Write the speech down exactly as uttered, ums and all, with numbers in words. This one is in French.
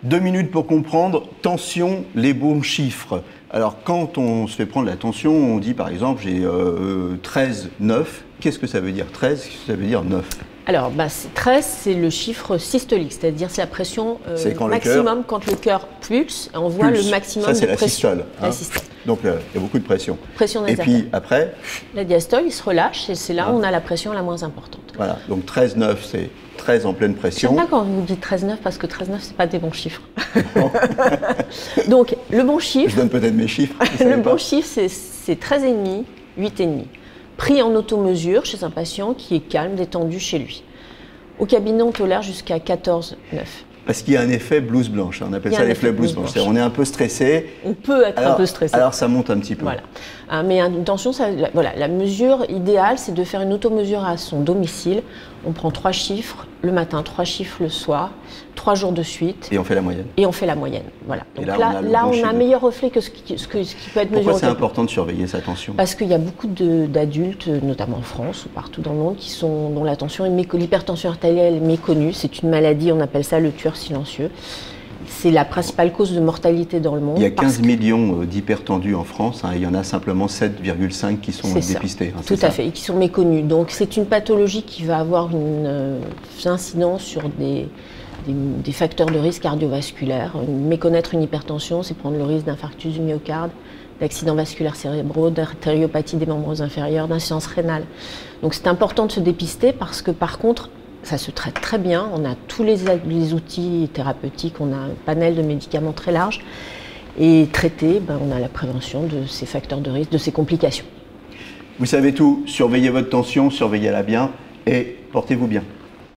Deux minutes pour comprendre, tension, les bons chiffres. Alors quand on se fait prendre la tension, on dit par exemple j'ai euh, treize, neuf. Qu'est-ce que ça veut dire treize? Qu'est-ce que ça veut dire neuf? Alors bah, treize, c'est le chiffre systolique, c'est-à-dire c'est la pression euh, quand maximum quand le cœur pulse, et on voit pulse. le maximum ça, de c'est la pression. systole, hein. La systole. Donc il euh, y a beaucoup de pression. Pression des et puis artères. après la diastole, il se relâche et c'est là hein. où on a la pression la moins importante. Voilà, donc treize, neuf, c'est treize en pleine pression. J'aime pas quand vous dites treize, neuf parce que treize, neuf, c'est pas des bons chiffres. Donc le bon chiffre. Je donne peut-être mes chiffres. Le bon chiffre, c'est treize virgule cinq, huit virgule cinq. Pris en automesure chez un patient qui est calme, détendu chez lui. Au cabinet, on tolère jusqu'à quatorze virgule neuf. Parce qu'il y a un effet blouse blanche, on appelle ça l'effet blouse blanche. On est un peu stressé. On peut être alors, un peu stressé. Alors ça monte un petit peu. Voilà. Ah, mais une tension, ça, la, voilà, la mesure idéale, c'est de faire une automesure à son domicile. On prend trois chiffres le matin, trois chiffres le soir, trois jours de suite. Et on fait la moyenne. Et on fait la moyenne. Voilà. Donc là, là, on a, là, on a un meilleur reflet que ce qui, ce que, ce qui peut être mesuré. Pourquoi c'est important de surveiller sa tension? Parce qu'il y a beaucoup d'adultes, notamment en France ou partout dans le monde, qui sont, dont la tension est méconnue. L'hypertension artérielle est méconnue. C'est une maladie, on appelle ça le tueur silencieux. C'est la principale cause de mortalité dans le monde. Il y a quinze millions d'hypertendus en France, hein, et il y en a simplement sept virgule cinq qui sont dépistés. Hein, Tout à fait, et qui sont méconnus. Donc c'est une pathologie qui va avoir une euh, incidence sur des, des, des facteurs de risque cardiovasculaire. Méconnaître une hypertension, c'est prendre le risque d'infarctus du myocarde, d'accidents vasculaires cérébraux, d'artériopathie des membres inférieurs, d'insuffisance rénale. Donc c'est important de se dépister parce que par contre, ça se traite très bien, on a tous les, les outils thérapeutiques, on a un panel de médicaments très large et traité, ben, on a la prévention de ces facteurs de risque, de ces complications. Vous savez tout, surveillez votre tension, surveillez-la bien et portez-vous bien.